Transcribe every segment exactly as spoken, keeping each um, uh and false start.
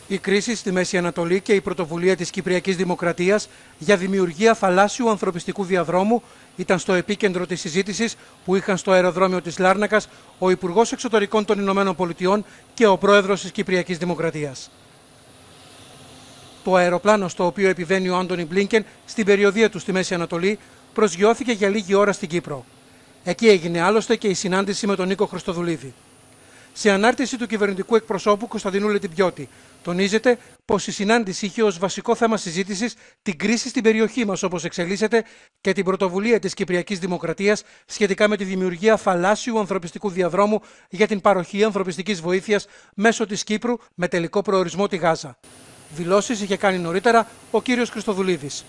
Η κρίση στη Μέση Ανατολή και η πρωτοβουλία της Κυπριακής Δημοκρατίας για δημιουργία θαλάσσιου ανθρωπιστικού διαδρόμου ήταν στο επίκεντρο της συζήτησης που είχαν στο αεροδρόμιο της Λάρνακας ο Υπουργός Εξωτερικών των Ηνωμένων Πολιτειών και ο Πρόεδρος της Κυπριακής Δημοκρατίας. Το αεροπλάνο στο οποίο επιβαίνει ο Άντονι Μπλίνκεν στην περιοδεία του στη Μέση Ανατολή προσγειώθηκε για λίγη ώρα στην Κύπρο. Εκεί έγινε άλλωστε και η συνάντηση με τον Νίκο Χριστοδουλίδη. Σε ανάρτηση του κυβερνητικού εκπροσώπου Κωνσταντίνου Λετιμπιώτη, τονίζεται πως η συνάντηση είχε ως βασικό θέμα συζήτησης την κρίση στην περιοχή μας όπως εξελίσσεται και την πρωτοβουλία της Κυπριακής Δημοκρατίας σχετικά με τη δημιουργία θαλάσσιου ανθρωπιστικού διαδρόμου για την παροχή ανθρωπιστικής βοήθειας μέσω της Κύπρου με τελικό προορισμό τη Γάζα. Δηλώσεις είχε κάνει νωρίτερα ο κύριος Χριστοδουλίδης.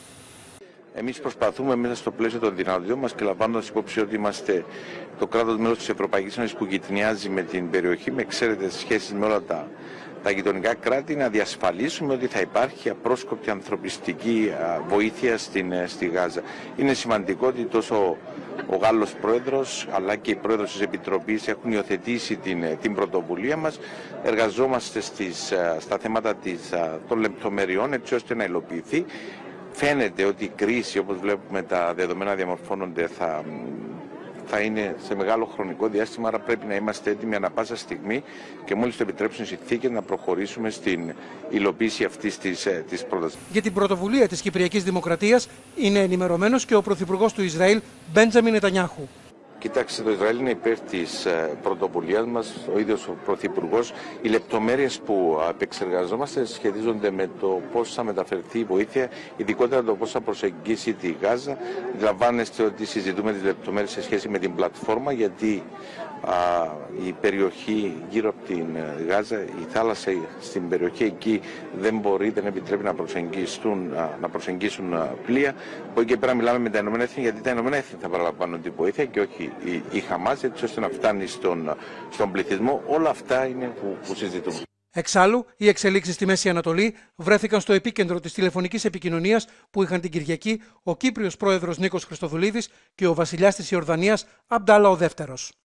Εμείς προσπαθούμε μέσα στο πλαίσιο των δυνατοτήτων μας και λαμβάνοντας υπόψη ότι είμαστε το κράτος μέλος της Ευρωπαϊκής Ένωσης που γειτονιάζει με την περιοχή, με εξαίρετες σχέσεις με όλα τα, τα γειτονικά κράτη, να διασφαλίσουμε ότι θα υπάρχει απρόσκοπτη ανθρωπιστική βοήθεια στην, στη Γάζα. Είναι σημαντικό ότι τόσο ο Γάλλος Πρόεδρος αλλά και οι Πρόεδρος της Επιτροπής έχουν υιοθετήσει την, την πρωτοβουλία μας. Εργαζόμαστε στις, στα θέματα της, των λεπτομεριών έτσι ώστε να υλοποιηθεί. Φαίνεται ότι η κρίση, όπως βλέπουμε τα δεδομένα διαμορφώνονται, θα, θα είναι σε μεγάλο χρονικό διάστημα, άρα πρέπει να είμαστε έτοιμοι ανά πάσα στιγμή και μόλις το επιτρέψουν οι συνθήκες να προχωρήσουμε στην υλοποίηση αυτής της, της πρότασης. Για την πρωτοβουλία της Κυπριακής Δημοκρατίας είναι ενημερωμένος και ο Πρωθυπουργός του Ισραήλ, Μπέντζαμιν Νετανιάχου. Κοιτάξτε, το Ισραήλ είναι υπέρ της πρωτοβουλίας μας, ο ίδιος ο Πρωθυπουργός. Οι λεπτομέρειες που επεξεργαζόμαστε σχετίζονται με το πώς θα μεταφερθεί η βοήθεια, ειδικότερα το πώς θα προσεγγίσει τη Γάζα. Λαμβάνεστε ότι συζητούμε τις λεπτομέρειες σε σχέση με την πλατφόρμα, γιατί α, η περιοχή γύρω από την Γάζα, η θάλασσα στην περιοχή εκεί δεν μπορεί, δεν επιτρέπει να προσεγγίσουν, να προσεγγίσουν πλοία. Από εκεί και πέρα μιλάμε με τα Ηνωμένα Έθνη, γιατί τα Ηνωμένα Έθνη θα παραλαμβάνουν τη βοήθεια και όχι η, η Χαμάς, έτσι ώστε να φτάνει στον, στον πληθυσμό. Όλα αυτά είναι που, που συζητούμε. Εξάλλου, οι εξελίξεις στη Μέση Ανατολή βρέθηκαν στο επίκεντρο της τηλεφωνικής επικοινωνίας που είχαν την Κυριακή ο Κύπριος Πρόεδρος Νίκος Χριστοδουλίδης και ο βασιλιάς της Ιορδανίας Αμπντάλα ο Δεύτερος.